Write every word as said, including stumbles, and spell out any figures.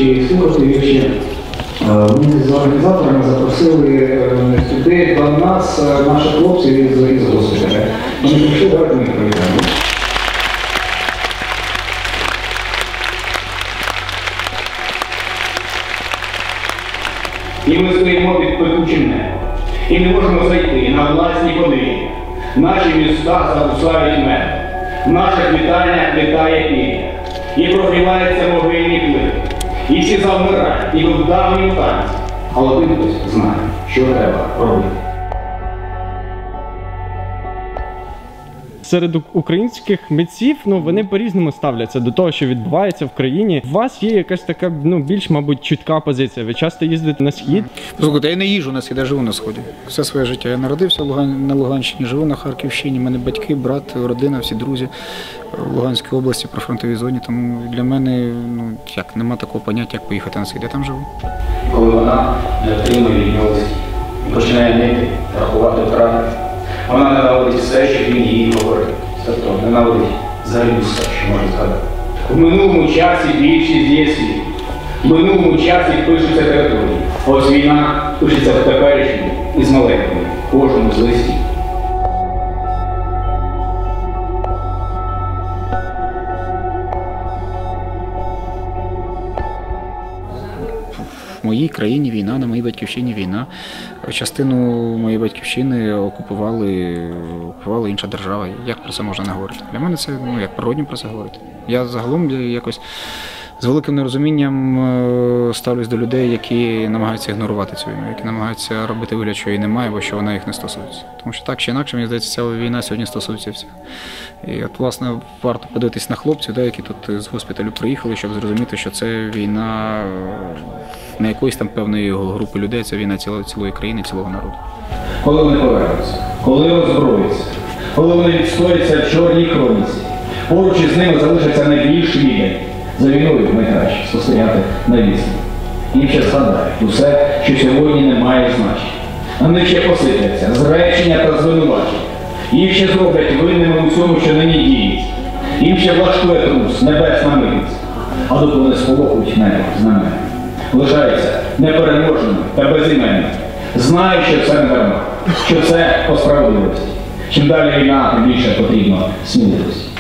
і слухати вірші. Ми з організаторами запросили сюди до нас наших хлопців із, із госпіталя. Вони прийшли, давайте ми їх привітаємо. І ми стоїмо під пекучим небом. І не можемо зайти на власні подвір'я. Наші міста запускають мед. В наших вітальнях літає пір'я. І прогрівається могильні плити. І всі завмирають, і в давнім танці. А один хтось знає, що треба робити. Серед українських митців, ну, вони по-різному ставляться до того, що відбувається в країні. У вас є якась така, ну, більш, мабуть, чутка позиція. Ви часто їздите на Схід? Слухайте, я не їжджу на Схід, я живу на Сході. Все своє життя. Я народився на Луганщині, живу на Харківщині. У мене батьки, брат, родина, всі друзі в Луганській області, при фронтовій зоні. Тому для мене, ну, як, нема такого поняття, як поїхати на Схід. Я там живу. Коли вона не отримує від нього листів і починає нити, рахувати втрати, вона ненавидить все, що він їй говорить. Тобто ненавидить взагалі все, що може згадати. В минулому часі більшість є світ. В минулому часі пишуться території. Ось війна пишеться в теперішньому і з маленькими, кожному з листів. В моїй країні війна, на моїй батьківщині війна. Частину моєї батьківщини окупували, окупувала інша держава. Як про це можна не говорити? Для мене це, ну, як природньо про це говорити. Я загалом якось з великим нерозумінням ставлюсь до людей, які намагаються ігнорувати цю війну, які намагаються робити вигляд, що її немає, бо що вона їх не стосується. Тому що так чи інакше, мені здається, ця війна сьогодні стосується всіх. І от, власне, варто подивитись на хлопців, які тут з госпіталю приїхали, щоб зрозуміти, що це війна не якоїсь там певної групи людей, це війна цілої, цілої країни, цілого народу. Коли вони повернуться, коли озброються, коли вони відстоються в чорній хроніці, поруч із ними залишаться найбільші віддалі. За війною найкраще спостерігати на відстані. Їм ще згадають усе, що сьогодні не має значення. На них ще посипляться зречення та звинувачення. Їх ще зроблять винними у цьому, що нині діється. Їм ще влаштує трус, небесна милість. А доки вони сполохують небо знамена. Лишаються непереможними та безіменними. Знають, що це не дарма, що це по справедливості. Чим далі війна, тим більше потрібно сміливості.